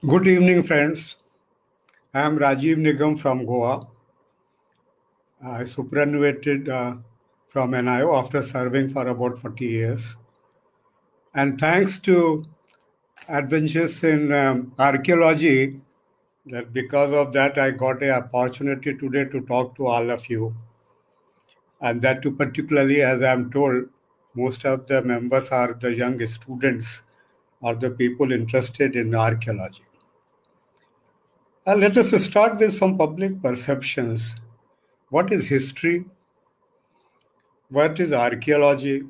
Good evening, friends. I am Rajiv Nigam from Goa. I superannuated from NIO after serving for about 40 years. And thanks to adventures in archaeology, that because of that, I got an opportunity today to talk to all of you. And that too, particularly, as I'm told, most of the members are the young students or the people interested in archaeology. Let us start with some public perceptions. What is history? What is archaeology?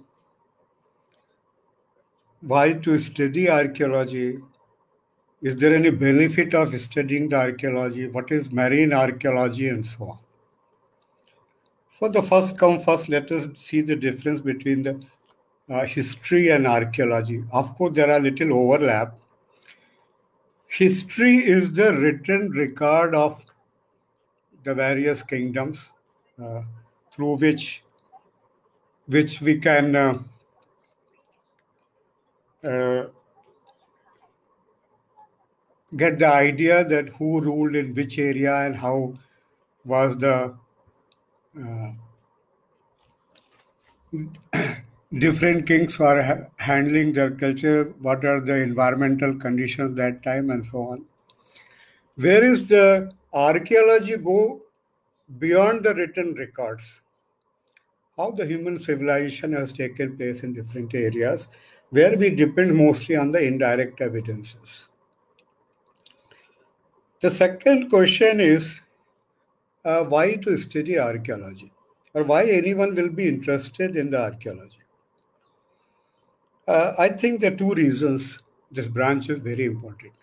Why to study archaeology? Is there any benefit of studying the archaeology? What is marine archaeology and so on? So the first come first, let us see the difference between the history and archaeology. Of course, there are little overlap. History is the written record of the various kingdoms uh, through which we can uh, get the idea that who ruled in which area and how was the different kings were handling their culture, what are the environmental conditions that time, and so on. Where is the archaeology go beyond the written records? How the human civilization has taken place in different areas, where we depend mostly on the indirect evidences. The second question is why to study archaeology, or why anyone will be interested in the archaeology. I think the two reasons this branch is very important.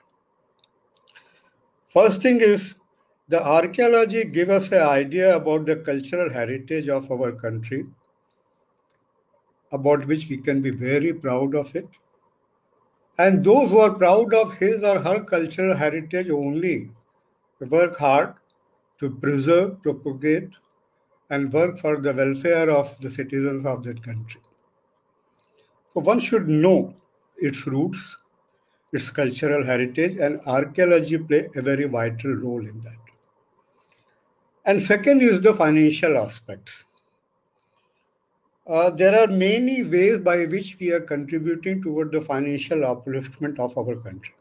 First thing is the archaeology give us an idea about the cultural heritage of our country, about which we can be very proud of it. And those who are proud of his or her cultural heritage only work hard to preserve, propagate, and work for the welfare of the citizens of that country. So one should know its roots, its cultural heritage, and archaeology play a very vital role in that. And second is the financial aspects. There are many ways by which we are contributing toward the financial upliftment of our country.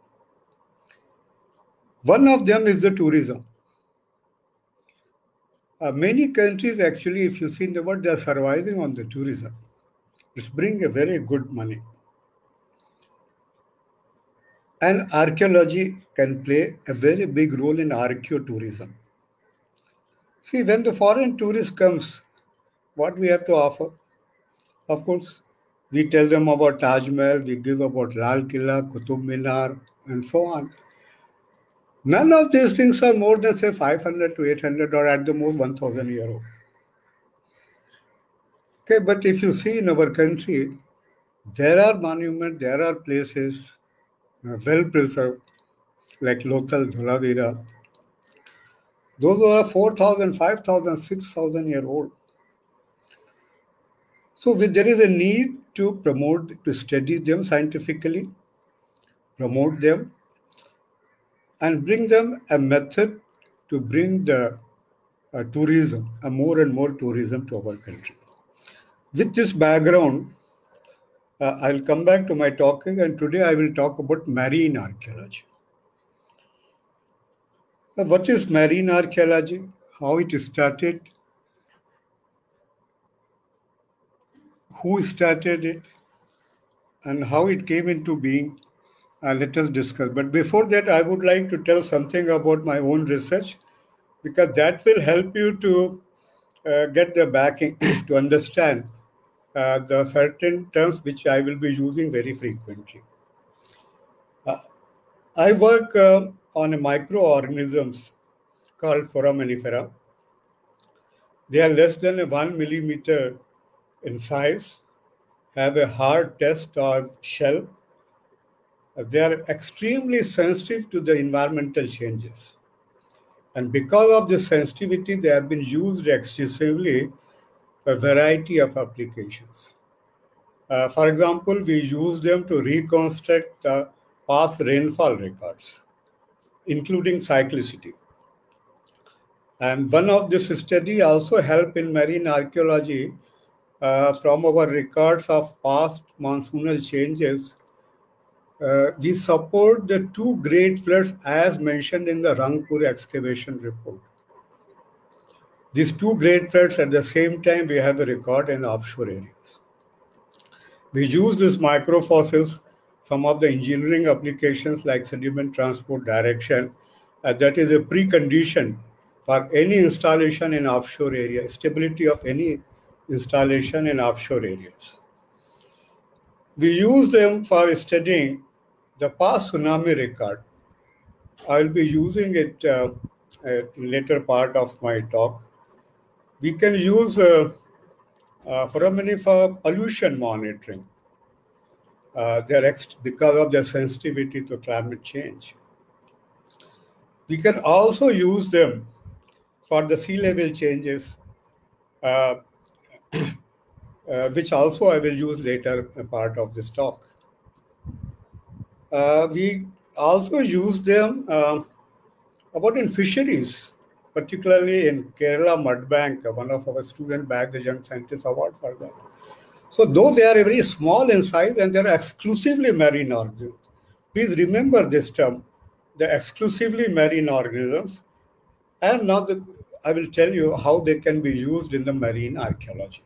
One of them is the tourism. Many countries actually, if you see in the world, they are surviving on the tourism. It's bringing a very good money. And archaeology can play a very big role in archaeotourism. See, when the foreign tourist comes, what we have to offer? Of course, we tell them about Taj Mahal, we give about Lal Killa, Qutub Minar, and so on. None of these things are more than, say, 500 to 800 or at the most 1,000 year old. Okay, but if you see in our country, there are monuments, there are places well preserved, like local Dholavira. Those are 4,000, 5,000, 6,000 year old. So there is a need to promote, to study them scientifically, promote them, and bring them a method to bring the tourism, more and more tourism to our country. With this background, I'll come back to my talking, and today I will talk about marine archaeology. What is marine archaeology? How it started? Who started it? And how it came into being? Let us discuss. But before that, I would like to tell something about my own research, because that will help you to get the backing to understand the certain terms which I will be using very frequently. I work on microorganisms called foraminifera. They are less than a 1 millimeter in size, have a hard test or shell. They are extremely sensitive to the environmental changes. And because of this sensitivity, they have been used extensively for a variety of applications. For example, we use them to reconstruct past rainfall records. including cyclicity. And one of this study also helped in marine archaeology from our records of past monsoonal changes. We support the two great floods as mentioned in the Rangpur excavation report. These two great floods at the same time we have a record in offshore areas. We use these microfossils, some of the engineering applications like sediment transport direction, that is a precondition for any installation in offshore area, stability of any installation in offshore areas. We use them for studying the past tsunami record. I'll be using it in later part of my talk. We can use for pollution monitoring. Because of their sensitivity to climate change. We can also use them for the sea level changes, which also I will use later part of this talk. We also use them about in fisheries, particularly in Kerala Mud Bank. One of our students bagged the Young Scientist Award for that. So though they are very small in size and they are exclusively marine organisms, please remember this term, the exclusively marine organisms. And now I will tell you how they can be used in the marine archaeology.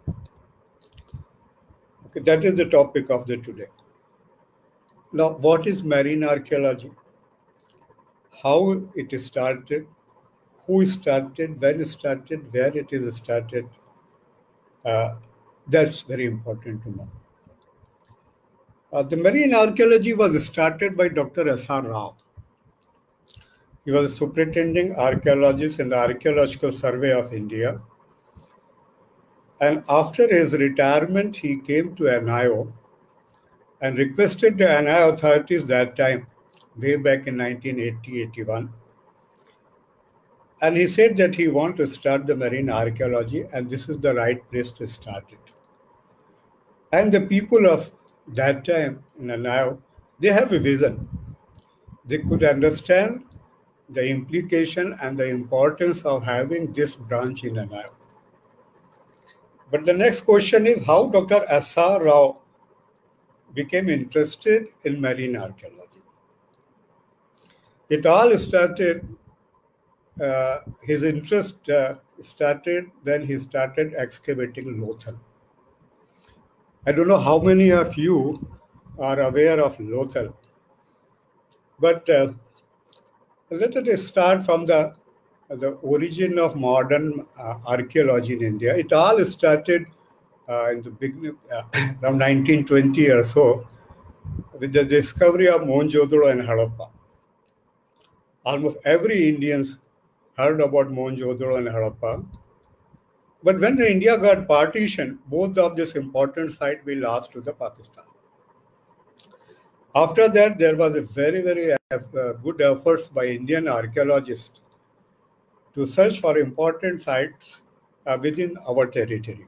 Okay, that is the topic of the today. Now, what is marine archaeology? How it is started, who started, when it started, where it is started. That's very important to know. The marine archaeology was started by Dr. S.R. Rao. He was a superintending archaeologist in the Archaeological Survey of India. And after his retirement, he came to NIO and requested the NIO authorities that time, way back in 1980-81. And he said that he wants to start the marine archaeology, and this is the right place to start it. And the people of that time in NIO, they have a vision. They could understand the implication and the importance of having this branch in NIO. But the next question is how Dr. S.R. Rao became interested in marine archaeology. It all started, his interest started when he started excavating Lothal. I don't know how many of you are aware of Lothal, but let us start from the origin of modern archaeology in India. It all started in the beginning, around 1920 or so, with the discovery of Mohenjo-daro and Harappa. Almost every Indians heard about Mohenjo-daro and Harappa. But when India got partitioned, both of these important sites were lost to the Pakistan. After that, there was a very, very good efforts by Indian archaeologists to search for important sites within our territory.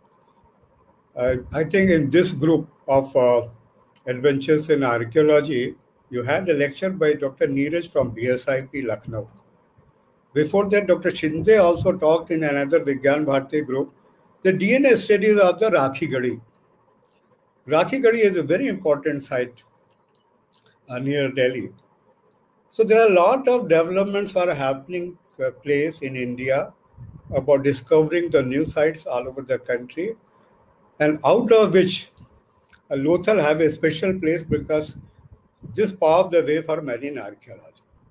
I think in this group of adventures in archaeology, you had a lecture by Dr. Neeraj from BSIP, Lucknow. Before that, Dr. Shinde also talked in another Vigyan Bharati group, the DNA studies of the Rakhi Gadi. Rakhi Gadi is a very important site near Delhi. So there are a lot of developments are happening place in India about discovering the new sites all over the country, and out of which Lothal have a special place because this paved the way for marine archaeology.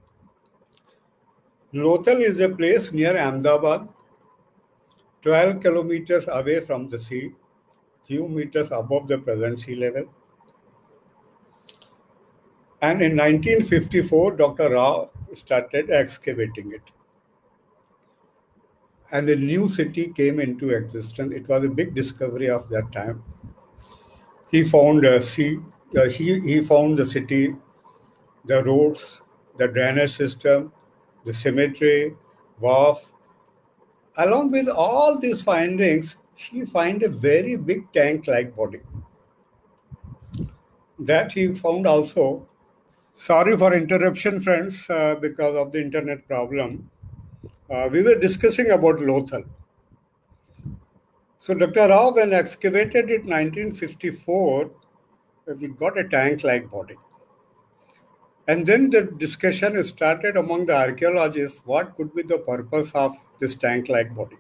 Lothal is a place near Ahmedabad, 12 kilometers away from the sea, few meters above the present sea level. And in 1954, Dr. Rao started excavating it. And a new city came into existence. It was a big discovery of that time. He found he found the city, the roads, the drainage system, the cemetery, wharf. Along with all these findings, he found a very big tank-like body. That he found also Sorry for interruption, friends, because of the internet problem. We were discussing about Lothal. So Dr. Rao, when excavated in 1954, we got a tank-like body. And then the discussion started among the archaeologists, what could be the purpose of this tank-like body?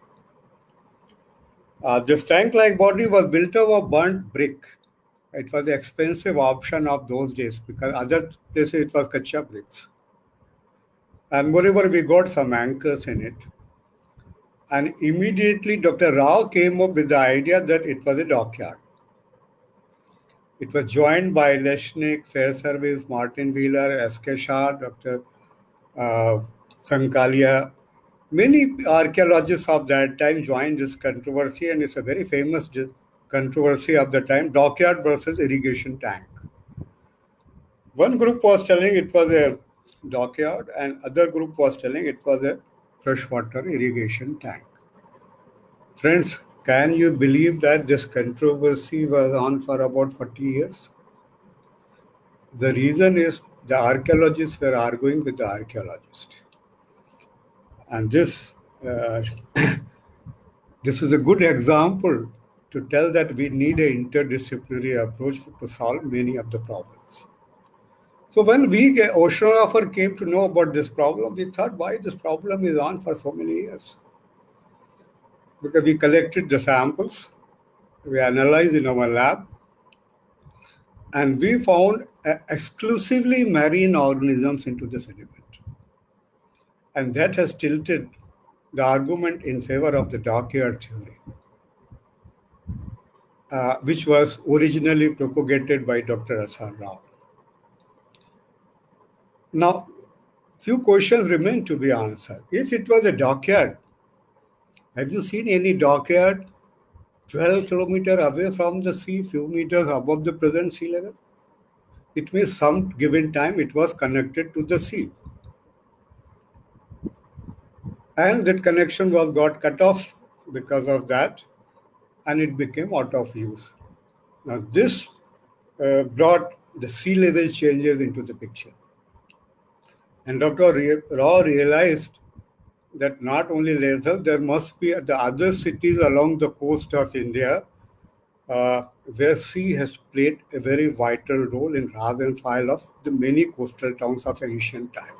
This tank-like body was built of burnt brick. It was the expensive option of those days because other places it was kacha bricks. And moreover, we got some anchors in it. And immediately Dr. Rao came up with the idea that it was a dockyard. It was joined by Leshnik, Fairservice, Martin Wheeler, S.K. Shah, Dr. Sankalia. Many archaeologists of that time joined this controversy, and it's a very famous controversy of the time, dockyard versus irrigation tank. One group was telling it was a dockyard, and other group was telling it was a freshwater irrigation tank. Friends, can you believe that this controversy was on for about 40 years? The reason is the archaeologists were arguing with the archaeologists. And this is a good example to tell that we need an interdisciplinary approach to solve many of the problems. So when oceanographer came to know about this problem, we thought, why this problem is on for so many years? Because we collected the samples, we analyzed in our lab, and we found exclusively marine organisms into the sediment. And that has tilted the argument in favor of the dockyard theory, which was originally propagated by Dr. S.R. Rao. Now, few questions remain to be answered. If it was a dockyard, have you seen any dockyard 12 kilometers away from the sea, few meters above the present sea level? It means some given time it was connected to the sea. And that connection got cut off because of that, and it became out of use. Now this brought the sea level changes into the picture. And Dr. Rao realized that not only Lothal, there must be the other cities along the coast of India where sea has played a very vital role in rise and fall of the many coastal towns of ancient time.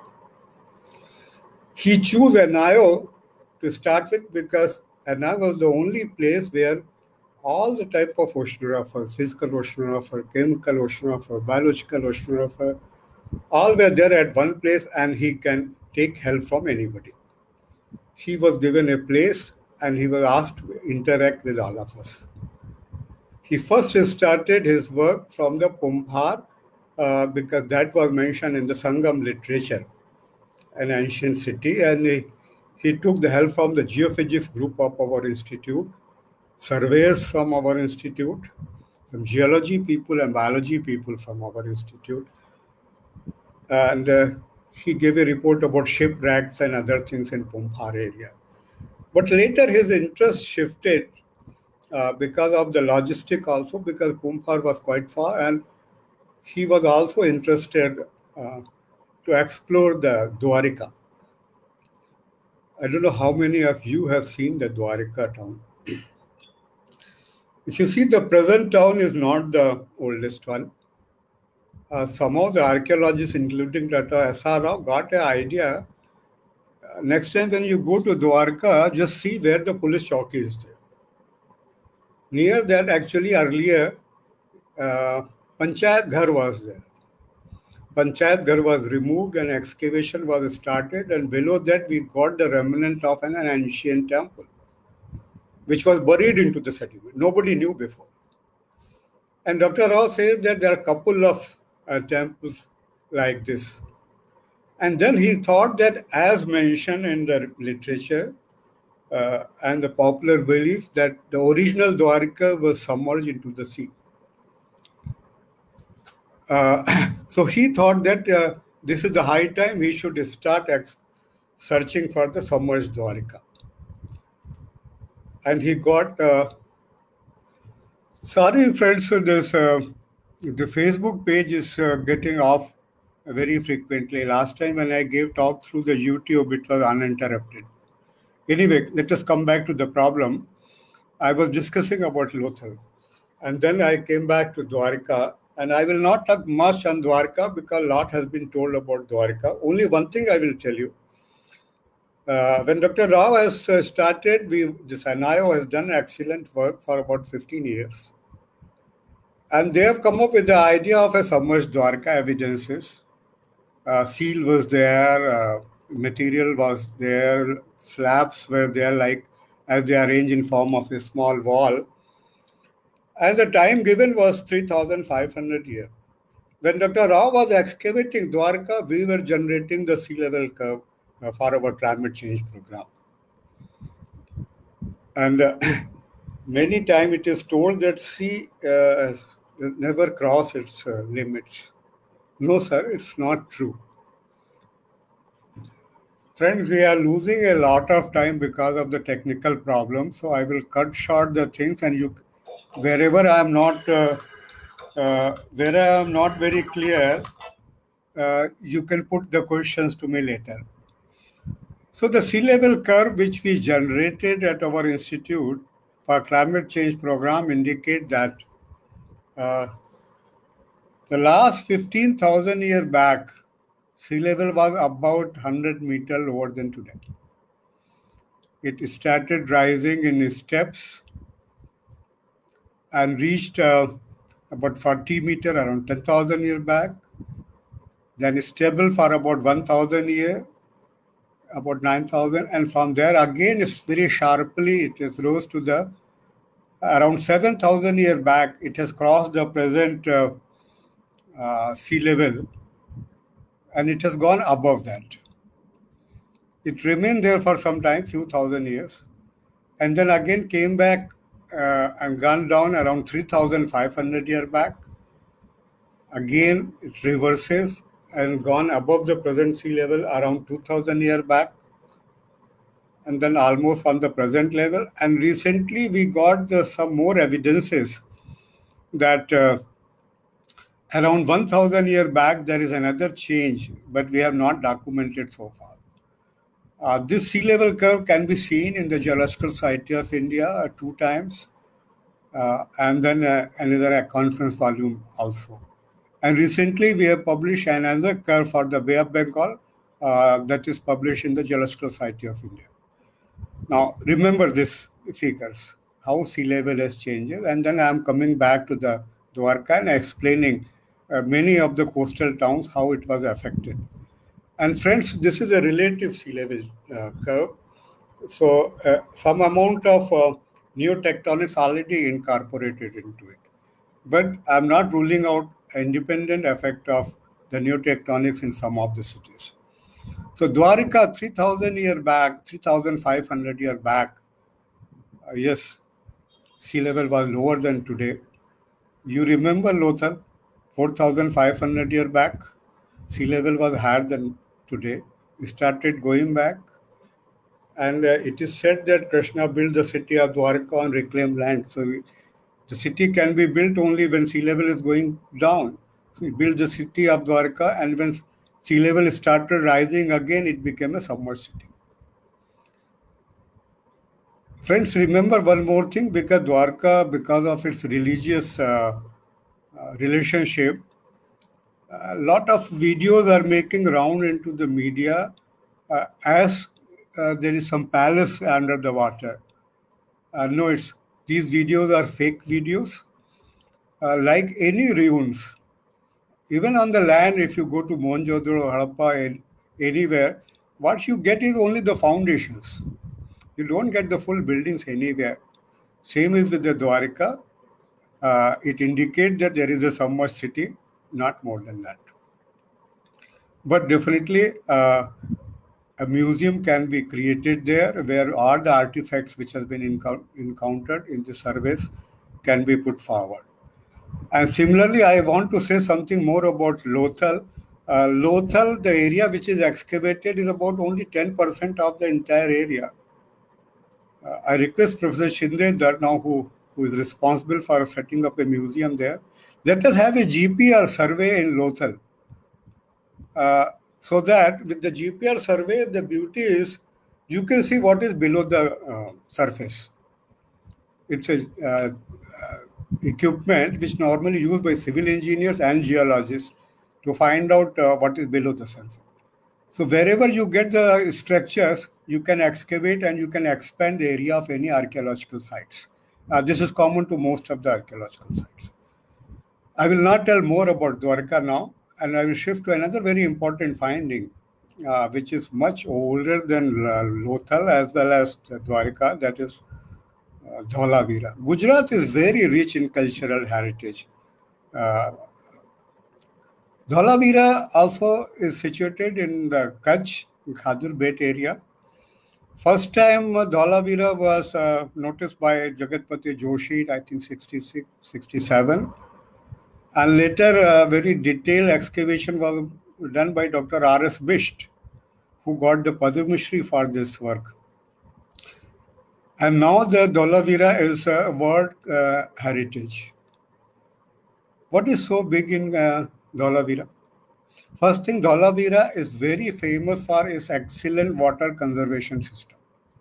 He chose NIO to start with because NIO was the only place where all the type of oceanographers, physical oceanographer, chemical oceanographer, biological oceanographer, all were there at one place, and he can take help from anybody. He was given a place and he was asked to interact with all of us. He first started his work from the Pumpar because that was mentioned in the Sangam literature, an ancient city, and he took the help from the geophysics group of our institute, surveyors from our institute, some geology people and biology people from our institute. And he gave a report about shipwrecks and other things in Pumpar area. But later his interest shifted because of the logistic also, because Pumpar was quite far, and he was also interested to explore the Dwarika. I don't know how many of you have seen the Dwarika town. If you see, the present town is not the oldest one. Some of the archaeologists, including Dr. S.R. Rao, got an idea. Next time when you go to Dwarka, just see where the police chowki is there. Near that, actually, earlier, Panchayat Ghar was there. Panchayat Ghar was removed and excavation was started, and below that we got the remnant of an ancient temple, which was buried into the sediment. Nobody knew before. And Dr. Rao says that there are a couple of temples like this. And then he thought that, as mentioned in the literature and the popular belief, that the original Dwarika was submerged into the sea. So he thought that this is the high time he should start searching for the submerged Dwarika. And he got, sorry friends, so this, the Facebook page is getting off very frequently. Last time when I gave talk through the YouTube, it was uninterrupted. Anyway, let us come back to the problem. I was discussing about Lothal. And then I came back to Dwarka. And I will not talk much on Dwarka because a lot has been told about Dwarka. Only one thing I will tell you. When Dr. Rao has started, this NIO has done excellent work for about 15 years. And they have come up with the idea of a submerged Dwarka evidences. Seal was there, material was there, slabs were there, like as they arranged in form of a small wall. And the time given was 3,500 years. When Dr. Rao was excavating Dwarka, we were generating the sea level curve for our climate change program. And many times it is told that sea never cross its limits. No, sir, it's not true. Friends, we are losing a lot of time because of the technical problems. So I will cut short the things, and wherever I am not very clear, you can put the questions to me later. So the sea level curve which we generated at our institute for climate change program indicate that the last 15,000 years back, sea level was about 100 meters lower than today. It started rising in steps and reached about 40 meters around 10,000 years back. Then stable for about 1,000 years, about 9,000. And from there again, it's very sharply, it has rose to the around 7,000 years back. It has crossed the present sea level. And it has gone above that. It remained there for some time, few thousand years, and then again came back and gone down around 3,500 years back. Again, it reverses and gone above the present sea level around 2,000 years back, and then almost on the present level. And recently, we got some more evidences that around 1,000 years back, there is another change, but we have not documented so far. This sea level curve can be seen in the Geological Society of India 2 times, and then another conference volume also. And recently, we have published another curve for the Bay of Bengal that is published in the Geological Society of India. Now, remember these figures, how sea level has changed. And then I am coming back to the Dwarka and explaining many of the coastal towns, how it was affected. And friends, this is a relative sea level curve. So some amount of new tectonics already incorporated into it. But I'm not ruling out independent effect of the new tectonics in some of the cities. So Dwarka, 3,000 years back, 3,500 years back, yes, sea level was lower than today. You remember Lothal, 4,500 years back, sea level was higher than today. We started going back, and it is said that Krishna built the city of Dwarka on reclaimed land. So the city can be built only when sea level is going down. So he built the city of Dwarka, and when sea level started rising again, it became a submerged city. Friends, remember one more thing, because Dwarka, because of its religious relationship, a lot of videos are making round into the media as there is some palace under the water. No, these videos are fake videos. Like any ruins, even on the land, if you go to Mohenjo-daro, Harappa, and anywhere, what you get is only the foundations. You don't get the full buildings anywhere. Same is with the Dwarka. It indicates that there is a submerged city, not more than that. But definitely, a museum can be created there where all the artifacts which has been encountered in the surveys can be put forward. And similarly, I want to say something more about Lothal. Lothal, the area which is excavated, is about only 10% of the entire area. I request Professor Shinde, that now who is responsible for setting up a museum there, let us have a GPR survey in Lothal. So that with the GPR survey, the beauty is you can see what is below the surface. It's a equipment which normally used by civil engineers and geologists to find out what is below the surface. So wherever you get the structures, you can excavate and you can expand the area of any archaeological sites. This is common to most of the archaeological sites. I will not tell more about Dwarka now, and I will shift to another very important finding, which is much older than Lothal as well as Dwarka, that is Dholavira. Gujarat is very rich in cultural heritage. Dholavira also is situated in the Kutch, Khadur Bet area. First time Dholavira was noticed by Jagatpati Joshi, I think 66, 67. And later, very detailed excavation was done by Dr. R.S. Bisht, who got the Padma Shri for this work. And now the Dholavira is a World Heritage. What is so big in Dholavira? First thing, Dholavira is very famous for its excellent water conservation system.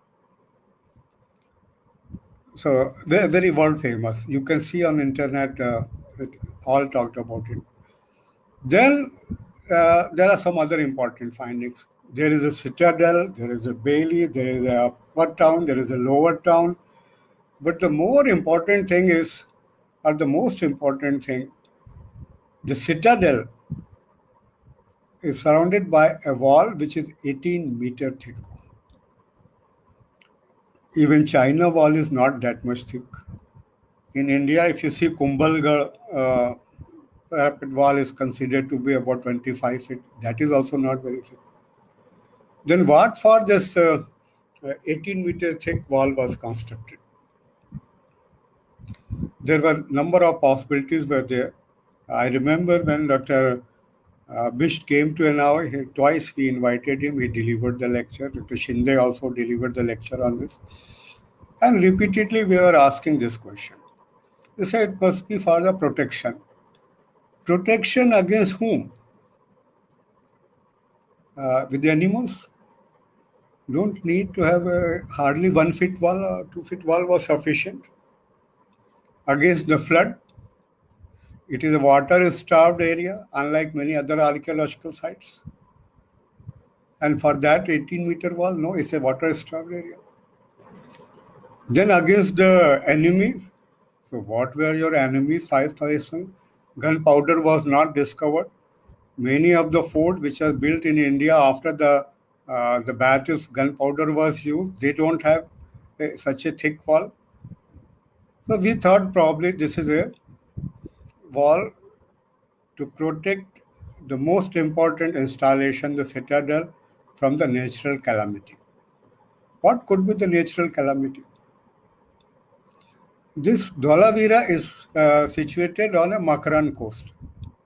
So very, very world famous. You can see on internet, it all talked about it. Then there are some other important findings. There is a citadel, there is a bailey, there is a upper town, there is a lower town. But the more important thing is, or the most important thing, the citadel is surrounded by a wall which is 18-meter thick. Even China wall is not that much thick. In India, if you see Kumbhalgarh parapet wall is considered to be about 25 feet. That is also not very thick. Then what for this 18-meter thick wall was constructed? There were number of possibilities were there. I remember when Dr. Bisht came to Unnao, twice we invited him, he delivered the lecture. Dr. Shinde also delivered the lecture on this. And repeatedly we were asking this question. They said it must be for the protection. Protection against whom? With the animals? Don't need to have a hardly 1 foot wall or 2 foot wall was sufficient. Against the flood, it is a water-starved area, unlike many other archaeological sites. And for that 18-meter wall, no, it's a water-starved area. Then against the enemies, so what were your enemies? 5,000. Gunpowder was not discovered. Many of the forts which are built in India after the battles, gunpowder was used. They don't have such a thick wall. So we thought probably this is a wall to protect the most important installation, the citadel, from the natural calamity. What could be the natural calamity? This Dholavira is situated on a Makran coast.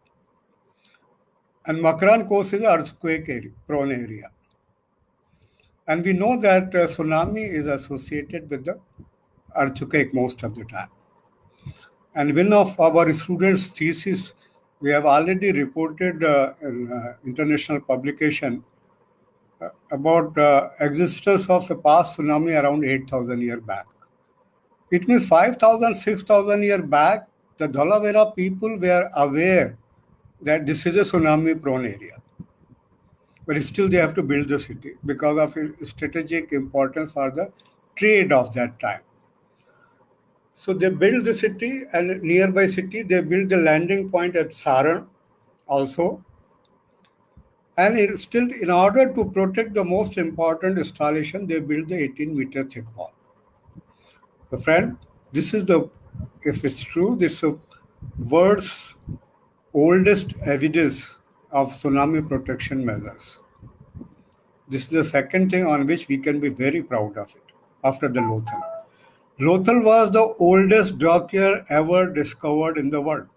And Makran coast is an earthquake-prone area. And we know that tsunami is associated with the earthquake most of the time. And one of our students' thesis, we have already reported in international publication about existence of a past tsunami around 8,000 years back. It means 5,000, 6,000 years back, the Dholavira people were aware that this is a tsunami-prone area. But still they have to build the city because of its strategic importance for the trade of that time. So they built the city, and nearby city, they built the landing point at Saran also. And it still, in order to protect the most important installation, they built the 18-meter thick wall. So friend, this is the, if it's true, this is the world's oldest evidence of tsunami protection measures. This is the second thing on which we can be very proud of it, after the Lothal. Lothal was the oldest dockyer ever discovered in the world.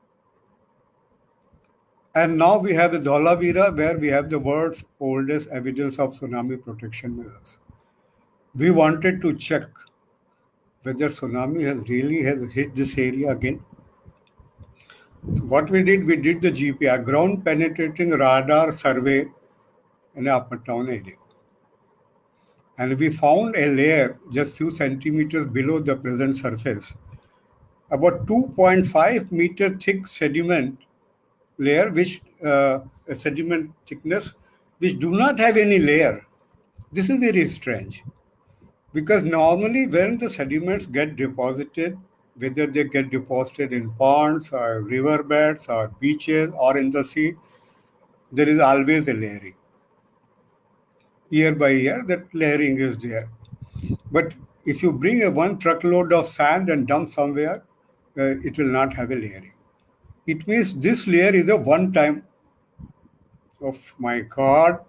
And now we have the Dholavira, where we have the world's oldest evidence of tsunami protection measures. We wanted to check whether tsunami has hit this area again. So what we did the GPR, ground penetrating radar survey in the Upper Town area. And we found a layer just few centimeters below the present surface, about 2.5 meter thick sediment layer, which a sediment thickness, which do not have any layer. This is very strange, because normally when the sediments get deposited, whether they get deposited in ponds or riverbeds or beaches or in the sea, there is always a layering. Year by year, that layering is there. But if you bring a one truckload of sand and dump somewhere, it will not have a layering. It means this layer is a one time. Oh my God.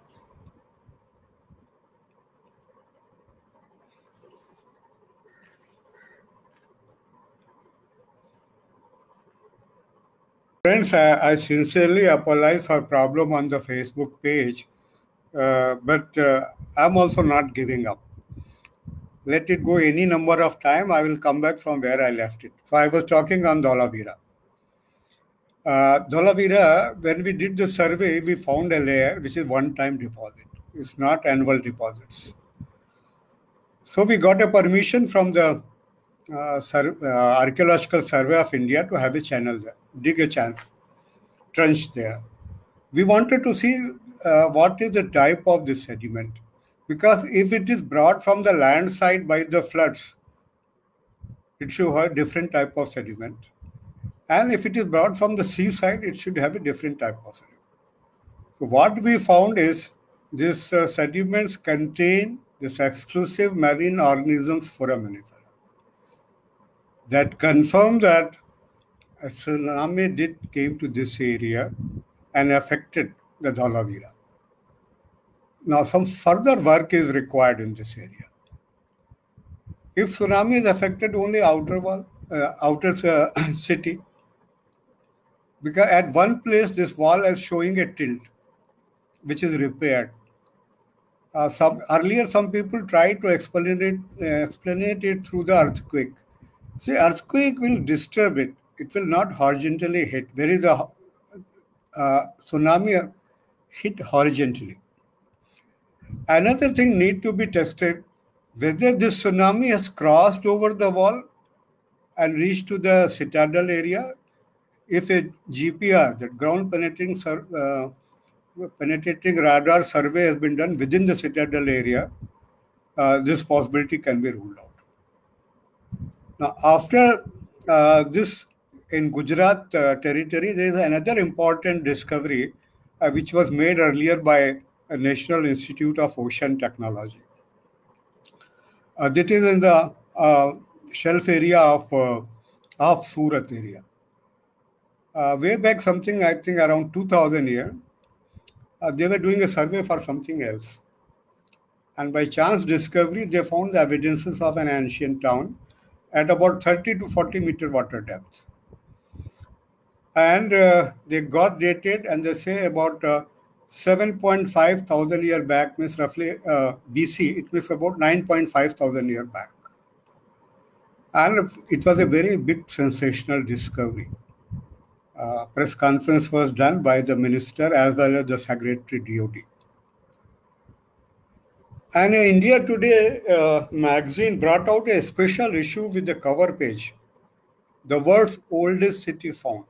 Friends, I sincerely apologize for problem on the Facebook page, but I'm also not giving up. Let it go any number of time, I will come back from where I left it. So I was talking on Dholavira. Dholavira, when we did the survey, we found a layer which is one-time deposit. It's not annual deposits. So we got a permission from the Archaeological Survey of India to have a channel there, dig a channel, trench there. We wanted to see what is the type of this sediment. Because if it is brought from the land side by the floods, it should have different type of sediment. And if it is brought from the seaside, it should have a different type of sediment. So what we found is these sediments contain this exclusive marine organisms foraminifera. That confirm that a tsunami came to this area and affected the Dholavira. Now some further work is required in this area. If tsunami is affected only outer wall, outer city, because at one place this wall is showing a tilt, which is repaired. Some people tried to explain it through the earthquake. See, earthquake will disturb it. It will not horizontally hit. There is a tsunami hit horizontally. Another thing need to be tested, whether this tsunami has crossed over the wall and reached to the citadel area. If a GPR, that ground penetrating radar survey, has been done within the citadel area, this possibility can be ruled out. Now, after this, in Gujarat territory, there is another important discovery which was made earlier by a National Institute of Ocean Technology. That is in the shelf area of Surat area. Way back something, I think around 2000 year, they were doing a survey for something else. And by chance discovery, they found the evidences of an ancient town at about 30 to 40 meter water depth. And they got dated, and they say about 7.5 thousand year back, means roughly BC, it means about 9.5 thousand year back. And it was a very big sensational discovery. Press conference was done by the minister as well as the secretary DOD. And India Today magazine brought out a special issue with the cover page, the world's oldest city found.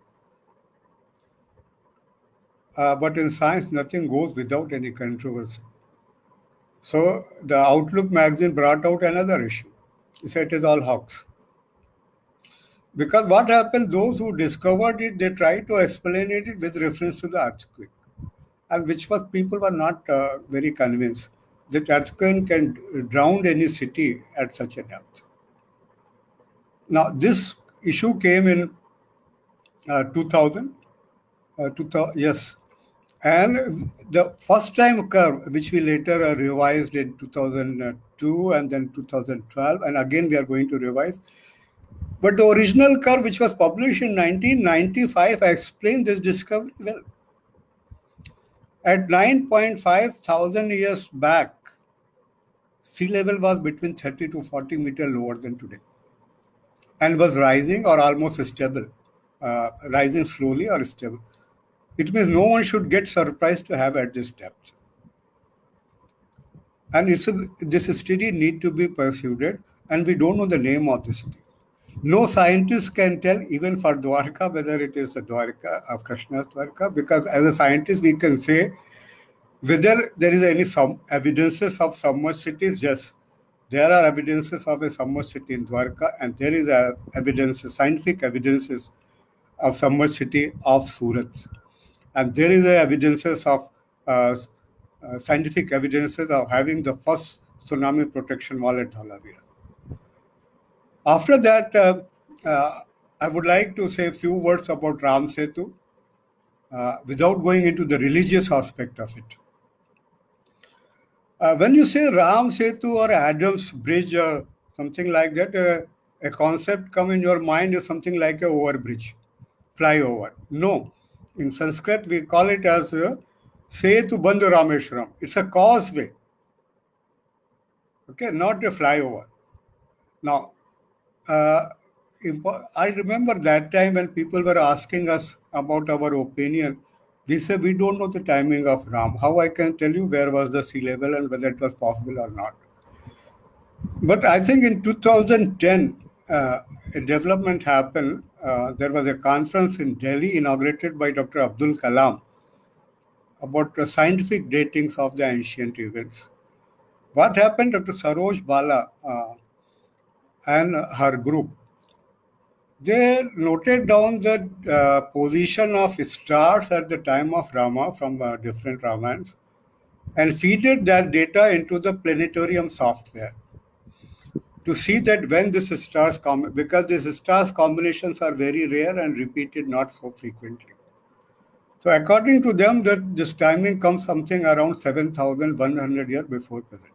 But in science, nothing goes without any controversy. So the Outlook magazine brought out another issue. It said it is all hoax. Because what happened, those who discovered it, they tried to explain it with reference to the earthquake. And which was, people were not very convinced that earthquake can drown any city at such a depth. Now, this issue came in 2000. Yes. And the first time curve, which we later revised in 2002 and then 2012, and again we are going to revise. But the original curve, which was published in 1995, explained this discovery well. At 9.5 thousand years back, sea level was between 30 to 40 meters lower than today and was rising or almost stable rising slowly or stable. It means no one should get surprised to have at this depth. And this study need to be pursued, and we don't know the name of the city. No scientist can tell, even for Dwarka, whether it is the Dwarka of Krishna's Dwarka, because as a scientist we can say whether there is some evidences of submerged cities. Yes, there are evidences of a submerged city in Dwarka, and there is scientific evidences of submerged city of Surat, and there is evidences of scientific evidences of having the first tsunami protection wall at Dhalavira. After that, I would like to say a few words about Ram Setu without going into the religious aspect of it. When you say Ram Setu or Adam's Bridge or something like that, a concept come in your mind is something like a overbridge, flyover. No, in Sanskrit we call it as Setu Bandhu Rameshwaram. It's a causeway, okay, not a flyover. Now, I remember that time when people were asking us about our opinion. We said we don't know the timing of Ram. How I can tell you where was the sea level and whether it was possible or not? But I think in 2010, a development happened. There was a conference in Delhi inaugurated by Dr. Abdul Kalam about the scientific datings of the ancient events. What happened? Dr. Saroj Bala and her group, they noted down the position of stars at the time of Rama from different Ramans and feeded that data into the planetarium software to see that when this stars come, because these stars combinations are very rare and repeated not so frequently. So according to them, that this timing comes something around 7,100 years before present.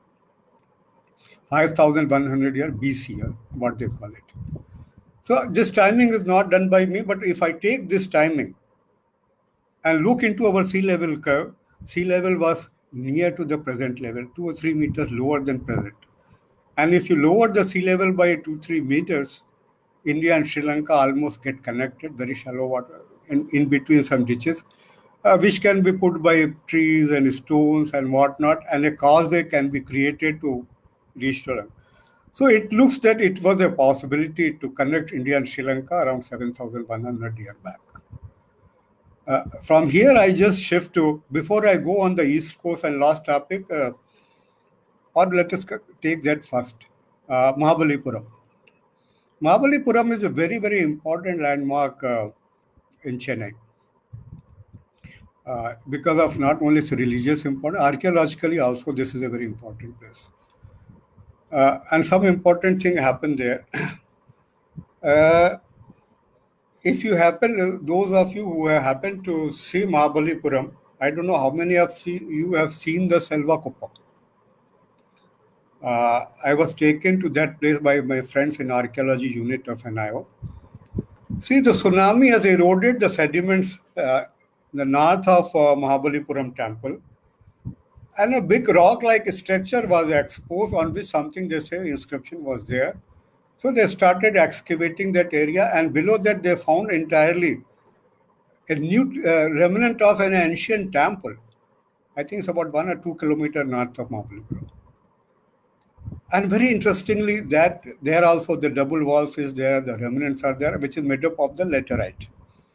5,100 years BC, what they call it. So this timing is not done by me, but if I take this timing and look into our sea level curve, sea level was near to the present level, 2 or 3 meters lower than present. And if you lower the sea level by 2-3 meters, India and Sri Lanka almost get connected, very shallow water, in between some ditches, which can be put by trees and stones and whatnot, and a causeway can be created to reach to them. So it looks that it was a possibility to connect India and Sri Lanka around 7,100 years back. From here, I just shift to, before I go on the East Coast and last topic, or let us take that first, Mahabalipuram. Mahabalipuram is a very, very important landmark in Chennai. Because of not only its religious importance, archaeologically also this is a very important place. And some important thing happened there. If you happen, those of you who have happened to see Mahabalipuram, I don't know how many of you have seen the Selvakuppam. I was taken to that place by my friends in archaeology unit of NIO. See, the tsunami has eroded the sediments the north of Mahabalipuram temple, and a big rock-like structure was exposed on which something, they say, inscription was there. So they started excavating that area, and below that they found entirely a new remnant of an ancient temple. I think it's about 1 or 2 kilometers north of Mahabalipuram. And very interestingly, that there also the double walls is there, the remnants are there, which is made up of the laterite.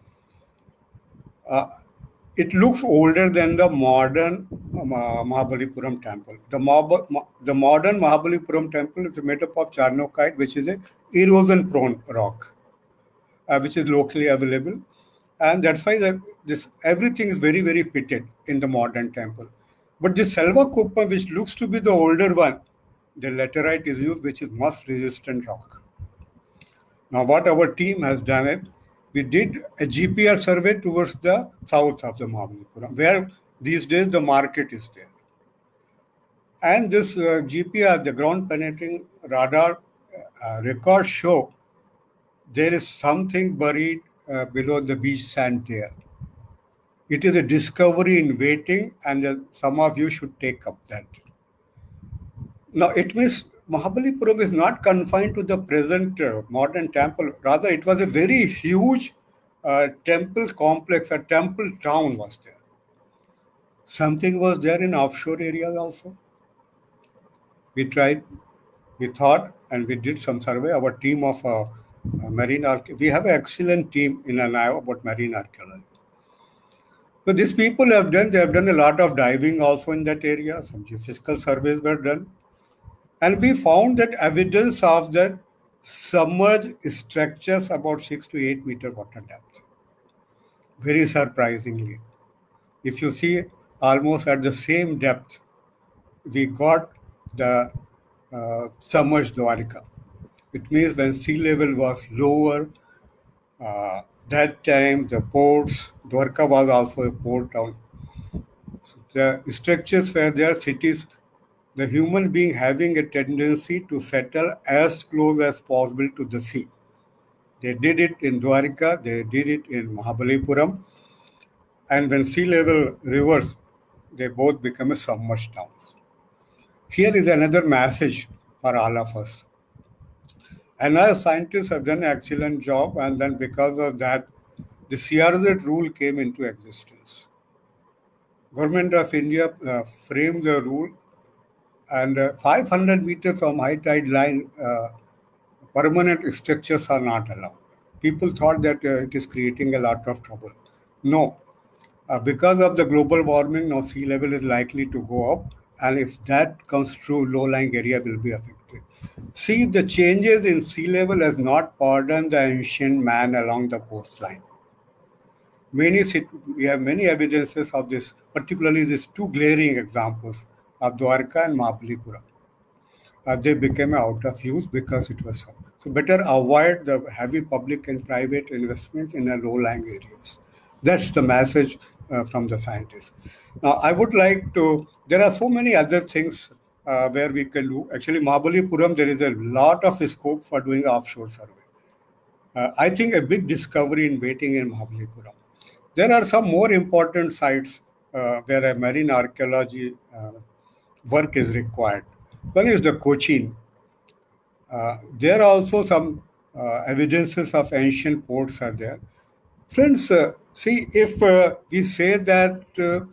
It looks older than the modern Mahabalipuram temple. The modern Mahabalipuram temple is made up of charnokite, which is a erosion-prone rock, which is locally available. And that's why everything is very, very pitted in the modern temple. But the Selvakuppam, which looks to be the older one, the laterite is used, which is moss-resistant rock. Now, what our team has done it, we did a GPR survey towards the south of the Mahabalipuram, where these days the market is there. And this GPR, the ground penetrating radar records show there is something buried below the beach sand there. It is a discovery in waiting, and some of you should take up that. Now, it means Mahabalipuram is not confined to the present modern temple. Rather, it was a very huge a temple complex, a temple town was there. Something was there in offshore areas also. We tried, we thought, and we did some survey. Our team of marine we have an excellent team in NIO about marine archaeology. So these people have done a lot of diving also in that area. Some geophysical surveys were done. And we found that evidence of that submerged structures about 6 to 8 meter water depth. Very surprisingly. If you see almost at the same depth, we got the submerged Dwarka. It means when sea level was lower, that time the ports, Dwarka was also a port town. So the structures were there, cities, the human being having a tendency to settle as close as possible to the sea. They did it in Dwarka, they did it in Mahabalipuram, and when sea level rivers, they both become a submerged towns. Here is another message for all of us. And our scientists have done an excellent job, and then because of that, the CRZ rule came into existence. Government of India framed the rule, and 500 meters from high tide line, permanent structures are not allowed. People thought that it is creating a lot of trouble. No, because of the global warming, now sea level is likely to go up, and if that comes true, low-lying area will be affected. See, the changes in sea level has not pardoned the ancient man along the coastline. We have many evidences of this, particularly these two glaring examples of Dwarka and Mahabalipuram. They became out of use because it was so better avoid the heavy public and private investments in the low-lying areas. That's the message from the scientists. Now, I would like to, there are so many other things where we can do. Actually, Mahabalipuram, there is a lot of scope for doing offshore survey. I think a big discovery in waiting in Mahabalipuram. There are some more important sites where a marine archaeology work is required. One is the Cochin. There are also some evidences of ancient ports are there. Friends, see, if we say that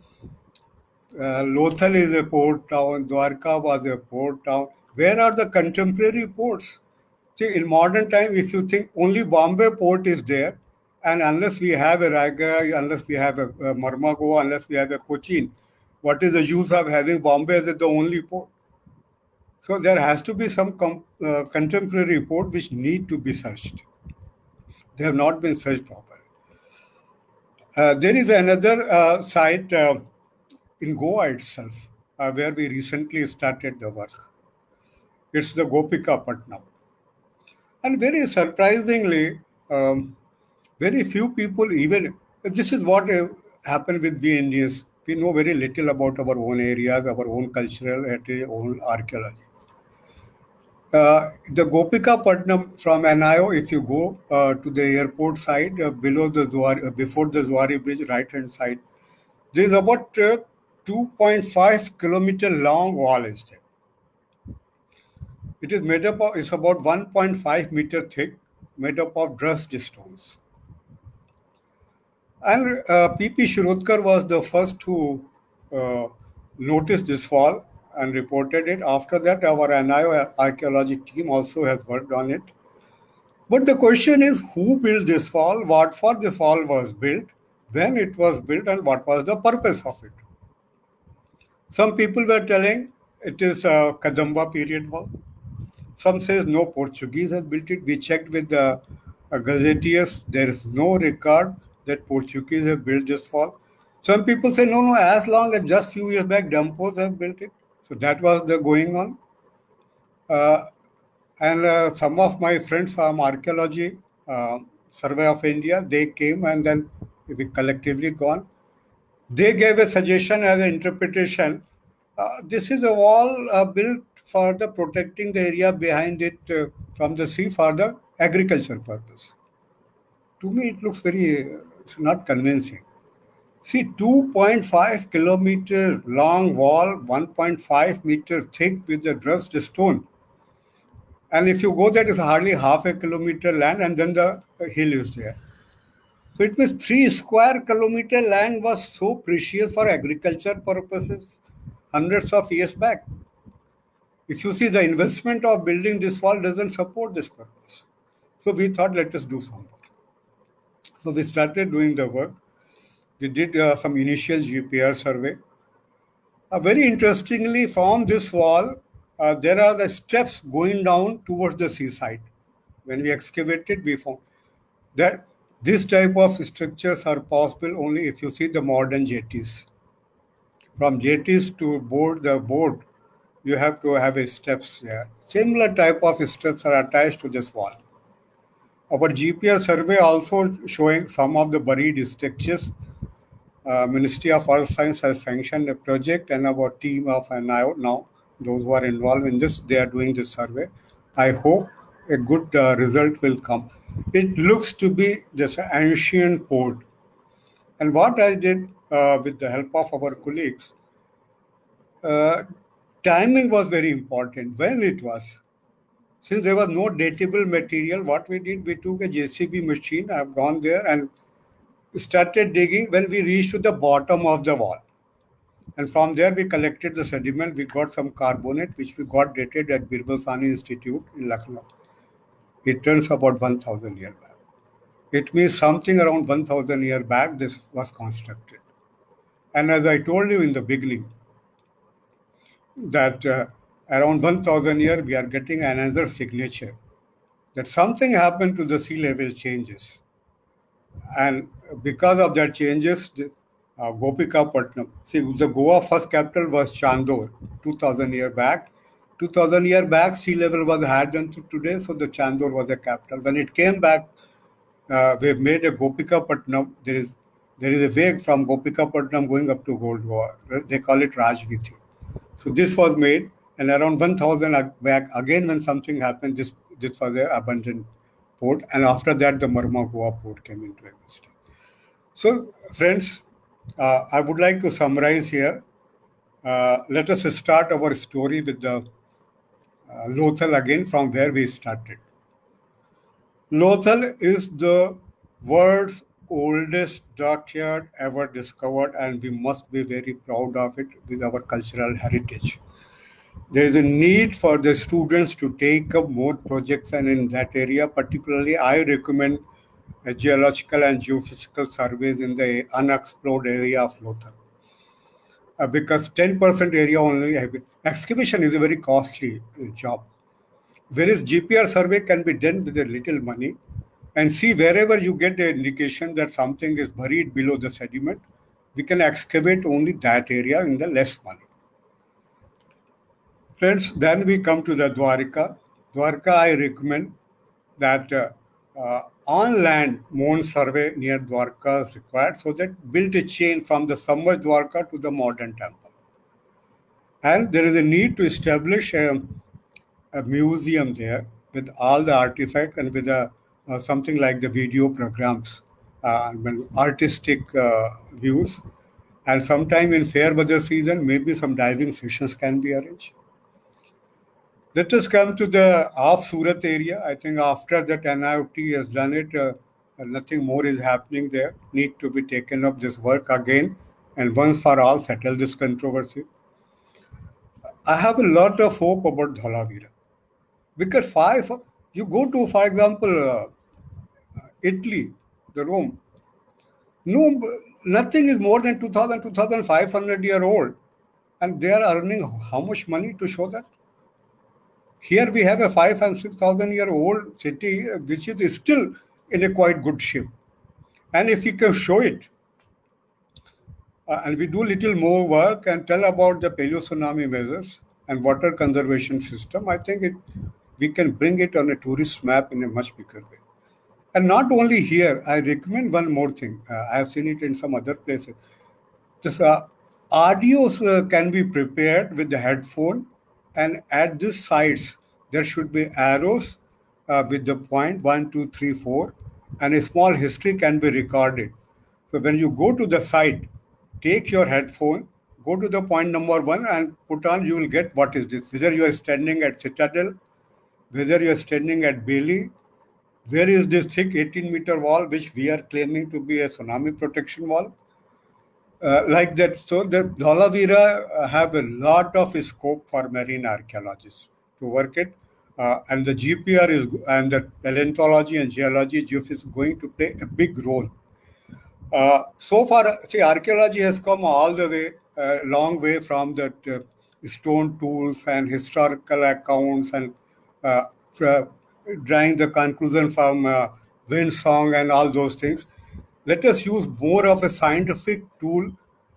Lothal is a port town, Dwarka was a port town, where are the contemporary ports? See, in modern time, if you think only Bombay port is there, and unless we have a Raigarh, unless we have a Mormugao, unless we have a Cochin, what is the use of having Bombay as the only port? So there has to be some contemporary port which need to be searched. They have not been searched properly. There is another site in Goa itself where we recently started the work. It's the Gopikapatnam. And very surprisingly, very few people even, this is what happened with we Indians. We know very little about our own areas, our own cultural, own archaeology. The Gopikapatnam from NIO, if you go to the airport side, below the Zuari, before the Zuari Bridge, right-hand side, there is about 2.5 kilometer long wall is there. It is made up of, it's about 1.5 meter thick, made up of dressed stones. And P.P. Shirodkar was the first who noticed this fall and reported it. After that, our NIO archaeology team also has worked on it. But the question is, who built this fall, what for this fall was built, when it was built, and what was the purpose of it? Some people were telling it is a Kadamba period wall. Some says no, Portuguese has built it. We checked with the gazetteers. There is no record that Portuguese have built this fall. Some people say, no, as long as just few years back, Dampos have built it. So that was the going on. And some of my friends from archaeology, Survey of India, they came and then we collectively gone. They gave a suggestion as an interpretation. This is a wall built for the protecting the area behind it from the sea for the agriculture purpose. To me, it looks very, it's not convincing. See, 2.5 kilometer long wall, 1.5 meter thick with the dressed stone. And if you go there, it's hardly half a kilometer land and then the hill is there. So it means 3 square kilometer land was so precious for agriculture purposes hundreds of years back. If you see the investment of building this wall doesn't support this purpose. So we thought, let us do something. So we started doing the work. We did some initial GPR survey. Very interestingly, from this wall, there are the steps going down towards the seaside. When we excavated, we found that this type of structures are possible only if you see the modern jetties. From jetties to board the boat, you have to have a steps there. Similar type of steps are attached to this wall. Our GPR survey also showing some of the buried structures. Ministry of Earth Science has sanctioned a project, and our team of NIO now, those who are involved in this, they are doing this survey. I hope a good result will come. It looks to be this ancient port. And what I did with the help of our colleagues, timing was very important. When it was, since there was no datable material, what we did, we took a JCB machine. I've gone there and started digging when we reached to the bottom of the wall. And from there, we collected the sediment. We got some carbonate, which we got dated at Birbal Sahni Institute in Lucknow. It turns about 1,000 years back. It means something around 1,000 years back, this was constructed. And as I told you in the beginning, that around 1,000 years, we are getting another signature that something happened to the sea level changes. And because of that changes, Gopikapatnam, see, the Goa first capital was Chandor, 2,000 years back. 2,000 years back, sea level was higher than today, so the Chandor was the capital. When it came back, we made a Gopikapatnam. There is a way from Gopikapatnam going up to Gold Goa. They call it Rajgiti. So this was made, and around 1,000 back, again when something happened, this was an abandoned port, and after that the Marma Goa port came into existence. So friends, I would like to summarize here. Let us start our story with the Lothal again from where we started. Lothal is the world's oldest dockyard ever discovered, and we must be very proud of it with our cultural heritage. There is a need for the students to take up more projects, and in that area particularly, I recommend geological and geophysical surveys in the unexplored area of Lothal. Because 10% area only, excavation is a very costly job. Whereas GPR survey can be done with a little money, and see wherever you get an indication that something is buried below the sediment, we can excavate only that area in the less money. Friends, then we come to the Dwarka. Dwarka, I recommend that on land mound survey near Dwarka is required, so that build a chain from the submerged Dwarka to the modern temple. And there is a need to establish a museum there with all the artifacts and with something like the video programs, artistic views. And sometime in fair weather season, maybe some diving sessions can be arranged. Let us come to the off Surat area. I think after that NIOT has done it, nothing more is happening there. Need to be taken up this work again and once for all settle this controversy. I have a lot of hope about Dhalavira. Because you go to, for example, Italy, the Rome, nothing is more than 2,000, 2,500 year old. And they are earning how much money to show that? Here we have a 5,000 and 6,000 year old city, which is still in a quite good shape. And if we can show it, and we do little more work and tell about the paleo-tsunami measures and water conservation system, I think we can bring it on a tourist map in a much bigger way. And not only here, I recommend one more thing. I have seen it in some other places. This audios can be prepared with the headphone, and at these sites, there should be arrows with the point 1, 2, 3, 4, and a small history can be recorded. So when you go to the site, take your headphone, go to the point number 1 and put on, you will get what is this. Whether you are standing at Citadel, whether you are standing at Bailey, Where is this thick 18-meter wall, which we are claiming to be a tsunami protection wall? Like that. So the Dhalavira have a lot of scope for marine archaeologists to work it. And the GPR is, and the paleontology and geology, GEOF is going to play a big role. So far, see, archaeology has come all the way, long way from the stone tools and historical accounts and drawing the conclusion from wind song and all those things. Let us use more of a scientific tool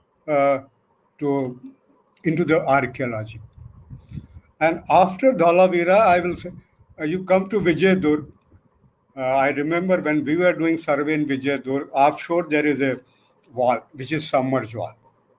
into the archaeology. And after Dhalavira, I will say, you come to Vijayadurg. I remember when we were doing survey in Vijayadurg, offshore there is a wall, which is submerged wall.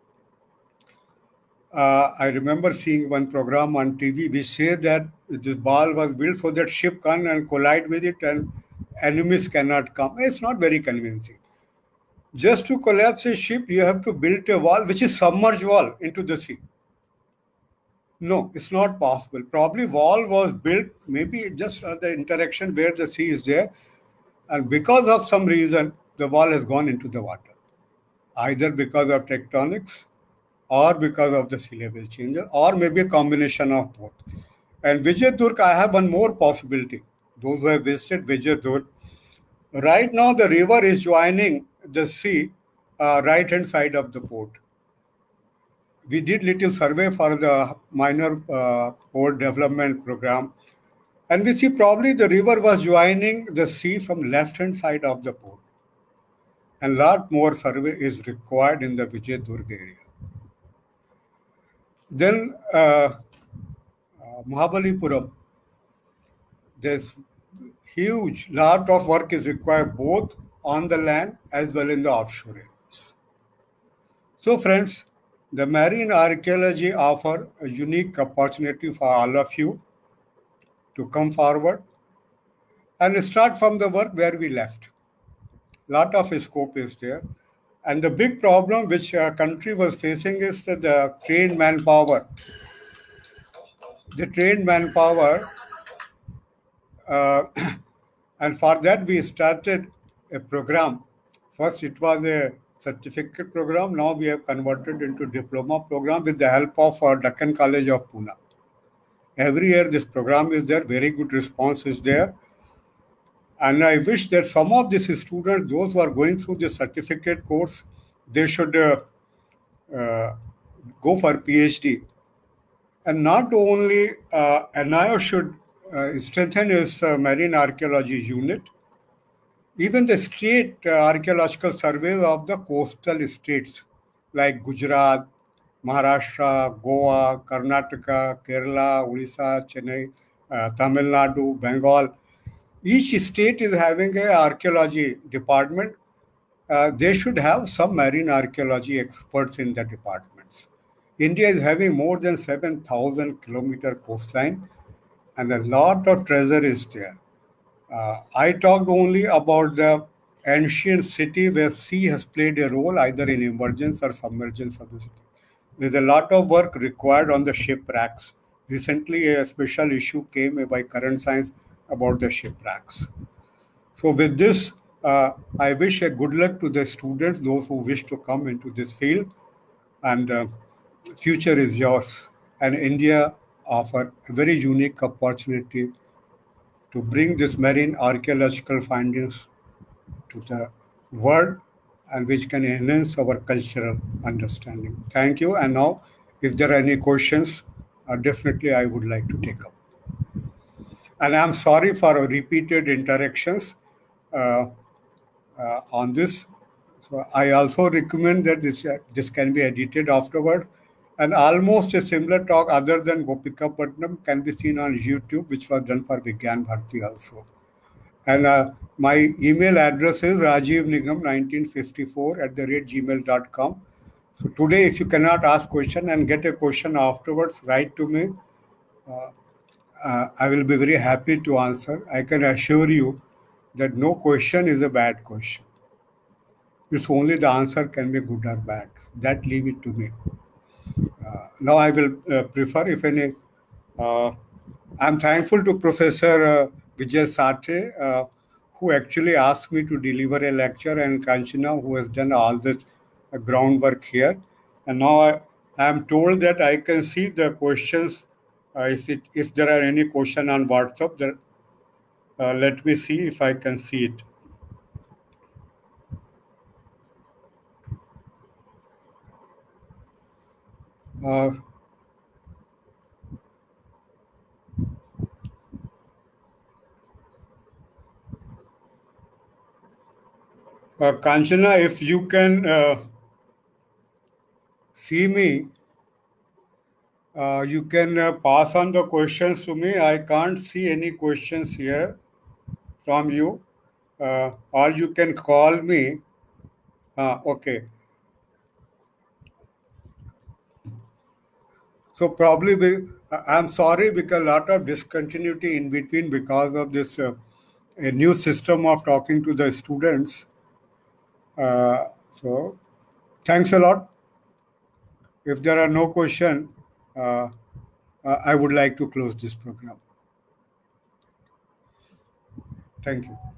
I remember seeing one program on TV which said that this wall was built so that ship can and collide with it and enemies cannot come. It's not very convincing. Just to collapse a ship, you have to build a wall which is submerged wall into the sea. No, it's not possible. Probably wall was built maybe just at the interaction where the sea is there, and because of some reason, the wall has gone into the water, either because of tectonics or because of the sea level change, or maybe a combination of both. And Vijayadurg, I have one more possibility. Those who have visited Vijayadurg, right now the river is joining the sea, right-hand side of the port. We did little survey for the minor port development program, and we see probably the river was joining the sea from left-hand side of the port. And lot more survey is required in the Vijayadurg area. Then Mahabalipuram, there's huge lot of work is required both on the land as well in the offshore areas. So friends, the marine archaeology offer a unique opportunity for all of you to come forward and start from the work where we left. Lot of scope is there. And the big problem which our country was facing is that the trained manpower. The trained manpower, and for that we started a program. First it was a certificate program. Now we have converted into diploma program with the help of Deccan College of Pune. Every year this program is there. Very good response is there. And I wish that some of these students, those who are going through the certificate course, they should go for PhD. And not only NIO should strengthen its marine archaeology unit, even the state archaeological surveys of the coastal states like Gujarat, Maharashtra, Goa, Karnataka, Kerala, Odisha, Chennai, Tamil Nadu, Bengal. Each state is having an archaeology department. They should have some marine archaeology experts in the departments. India is having more than 7,000 kilometer coastline, and a lot of treasure is there. I talked only about the ancient city where sea has played a role either in emergence or submergence of the city. There's a lot of work required on the shipwrecks. Recently, a special issue came by Current Science about the shipwrecks. So with this, I wish a good luck to the students, those who wish to come into this field, and future is yours. And India offers a very unique opportunity to bring this marine archaeological findings to the world, and which can enhance our cultural understanding. Thank you. And now, if there are any questions, definitely I would like to take up. And I'm sorry for repeated interactions on this. So I also recommend that this can be edited afterward. And almost a similar talk other than Gopika Patnam can be seen on YouTube, which was done for Vigyan Bharati also. And my email address is rajivnigam1954@gmail.com. So today, if you cannot ask question and get a question afterwards, write to me. I will be very happy to answer. I can assure you that no question is a bad question. It's only the answer can be good or bad. That leave it to me. Now I will prefer, if any, I'm thankful to Professor Vijay Sathe who actually asked me to deliver a lecture, and Kanchana, who has done all this groundwork here. And now I am told that I can see the questions. If there are any question on WhatsApp, let me see if I can see it. Kanchana, if you can see me, you can pass on the questions to me. I can't see any questions here from you, or you can call me. Okay. So probably I'm sorry because a lot of discontinuity in between because of this a new system of talking to the students. So thanks a lot. If there are no questions, I would like to close this program. Thank you.